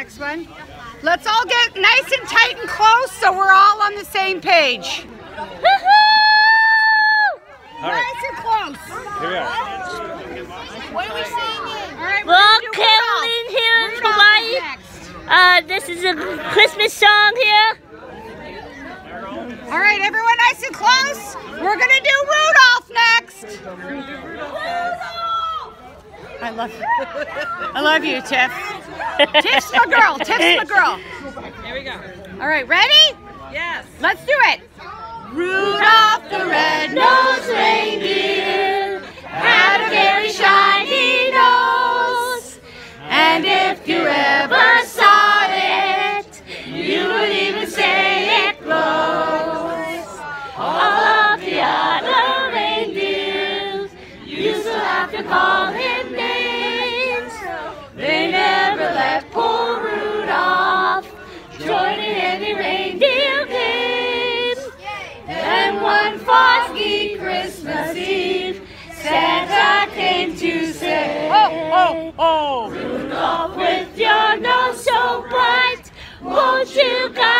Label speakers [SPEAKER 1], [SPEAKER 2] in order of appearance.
[SPEAKER 1] next one. Let's all get nice and tight and close so we're all on the same page.
[SPEAKER 2] All right.
[SPEAKER 1] Nice and close.
[SPEAKER 2] Here we are.
[SPEAKER 1] What are we singing? All right,
[SPEAKER 3] well, Carolyn here in Hawaii. This is a Christmas song here.
[SPEAKER 1] All right, everyone nice and close. We're going to do Roudoph next. I love you, Tiff. Tiff's my girl. Tiff's my girl.
[SPEAKER 4] Here we go.
[SPEAKER 1] All right, ready?
[SPEAKER 4] Yes.
[SPEAKER 1] Let's do it. Rudolph the red-nosed reindeer had a very shiny nose, and if you ever saw it, you would even say it glows. All of the other reindeers used to have to call him names. They never let poor Rudolph join in any reindeer games. Then one foggy Christmas Eve, Santa came to say, "Oh, oh, oh! Rudolph, with your nose so bright, won't you come